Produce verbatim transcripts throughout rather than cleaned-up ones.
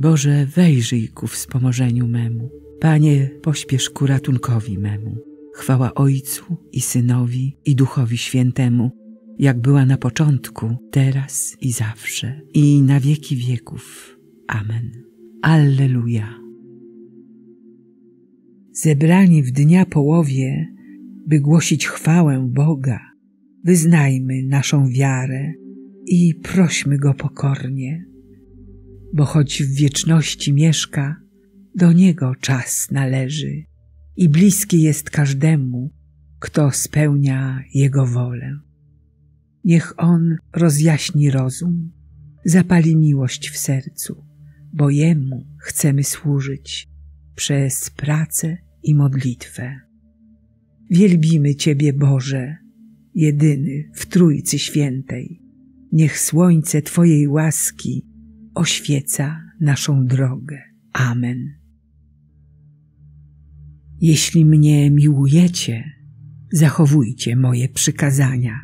Boże, wejrzyj ku wspomożeniu memu. Panie, pośpiesz ku ratunkowi memu. Chwała Ojcu i Synowi i Duchowi Świętemu, jak była na początku, teraz i zawsze, i na wieki wieków. Amen. Alleluja. Zebrani w dnia połowie, by głosić chwałę Boga, wyznajmy naszą wiarę i prośmy Go pokornie, bo choć w wieczności mieszka, do Niego czas należy i bliski jest każdemu, kto spełnia Jego wolę. Niech On rozjaśni rozum, zapali miłość w sercu, bo Jemu chcemy służyć przez pracę i modlitwę. Wielbimy Ciebie, Boże, jedyny w Trójcy Świętej. Niech słońce Twojej łaski oświeca naszą drogę. Amen. Jeśli mnie miłujecie, zachowujcie moje przykazania.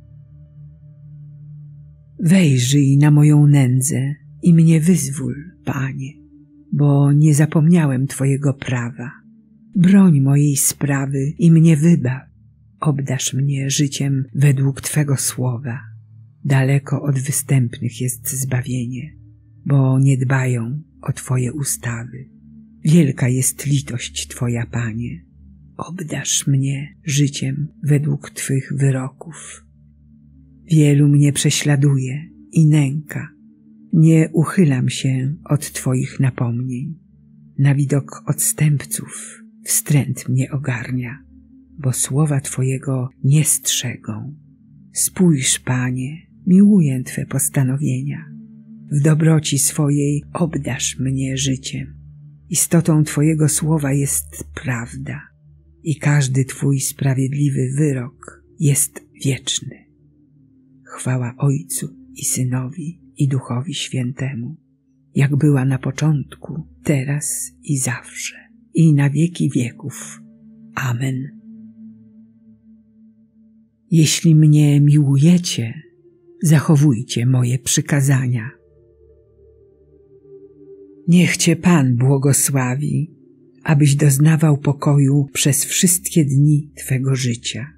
Wejrzyj na moją nędzę i mnie wyzwól, Panie, bo nie zapomniałem Twojego prawa. Broń mojej sprawy i mnie wybaw. Obdarz mnie życiem według Twego słowa. Daleko od występnych jest zbawienie, bo nie dbają o Twoje ustawy. Wielka jest litość Twoja, Panie. Obdarz mnie życiem według Twych wyroków. Wielu mnie prześladuje i nęka. Nie uchylam się od Twoich napomnień. Na widok odstępców wstręt mnie ogarnia, bo słowa Twojego nie strzegą. Spójrz, Panie, miłuję Twe postanowienia. W dobroci swojej obdarz mnie życiem. Istotą Twojego słowa jest prawda i każdy Twój sprawiedliwy wyrok jest wieczny. Chwała Ojcu i Synowi i Duchowi Świętemu, jak była na początku, teraz i zawsze, i na wieki wieków. Amen. Jeśli mnie miłujecie, zachowujcie moje przykazania. Niech Cię Pan błogosławi, abyś doznawał pokoju przez wszystkie dni Twego życia.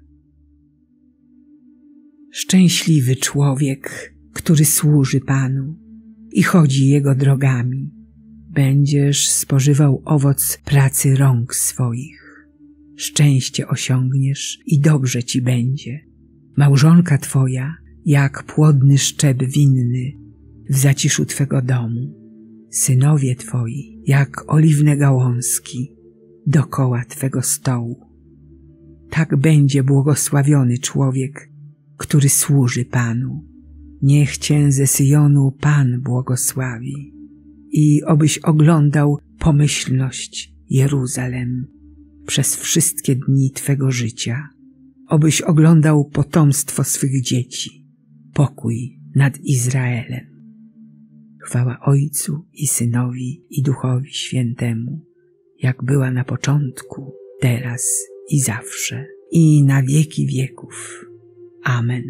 Szczęśliwy człowiek, który służy Panu i chodzi Jego drogami. Będziesz spożywał owoc pracy rąk swoich. Szczęście osiągniesz i dobrze Ci będzie. Małżonka Twoja jak płodny szczep winny w zaciszu Twego domu. Synowie Twoi jak oliwne gałązki dokoła Twego stołu. Tak będzie błogosławiony człowiek, który służy Panu. Niech Cię ze Syjonu Pan błogosławi i obyś oglądał pomyślność Jeruzalem przez wszystkie dni Twego życia. Obyś oglądał potomstwo swych dzieci, pokój nad Izraelem. Chwała Ojcu i Synowi i Duchowi Świętemu, jak była na początku, teraz i zawsze, i na wieki wieków. Amen.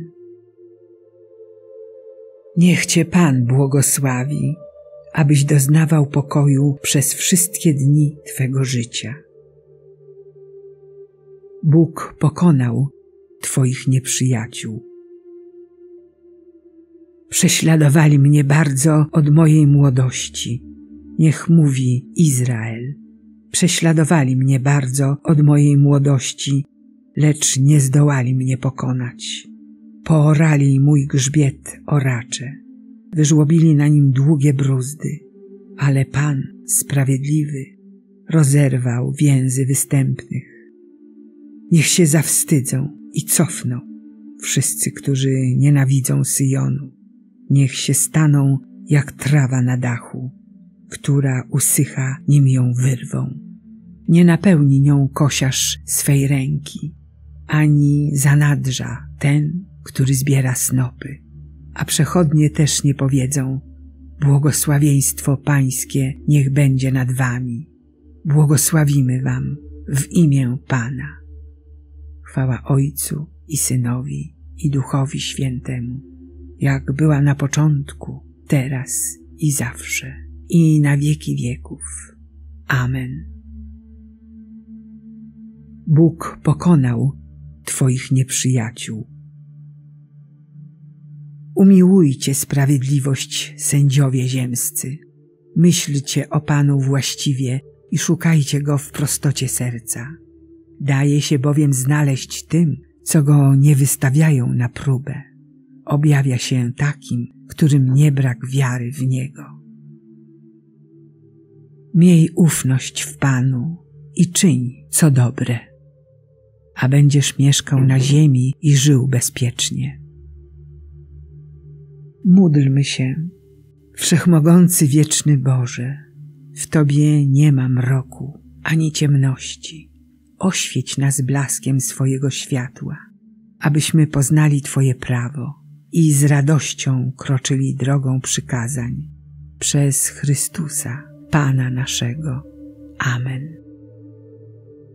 Niech Cię Pan błogosławi, abyś doznawał pokoju przez wszystkie dni Twego życia. Bóg pokonał Twoich nieprzyjaciół. Prześladowali mnie bardzo od mojej młodości. Niech mówi Izrael. Prześladowali mnie bardzo od mojej młodości, lecz nie zdołali mnie pokonać. Poorali mój grzbiet oracze. Wyżłobili na nim długie bruzdy. Ale Pan sprawiedliwy rozerwał więzy występnych. Niech się zawstydzą i cofną wszyscy, którzy nienawidzą Syjonu. Niech się staną jak trawa na dachu, która usycha, nim ją wyrwą. Nie napełni nią kosiarz swej ręki, ani zanadrza ten, który zbiera snopy. A przechodnie też nie powiedzą: błogosławieństwo Pańskie niech będzie nad wami. Błogosławimy wam w imię Pana. Chwała Ojcu i Synowi i Duchowi Świętemu, jak była na początku, teraz i zawsze, i na wieki wieków. Amen. Bóg pokonał Twoich nieprzyjaciół. Umiłujcie sprawiedliwość, sędziowie ziemscy. Myślcie o Panu właściwie i szukajcie Go w prostocie serca. Daje się bowiem znaleźć tym, co Go nie wystawiają na próbę. Objawia się takim, którym nie brak wiary w Niego. Miej ufność w Panu i czyń, co dobre, a będziesz mieszkał na ziemi i żył bezpiecznie. Módlmy się. Wszechmogący wieczny Boże, w Tobie nie ma mroku ani ciemności. Oświeć nas blaskiem swojego światła, abyśmy poznali Twoje prawo i z radością kroczyli drogą przykazań przez Chrystusa, Pana naszego. Amen.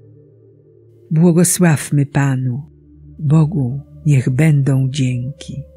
Błogosławmy Panu, Bogu niech będą dzięki.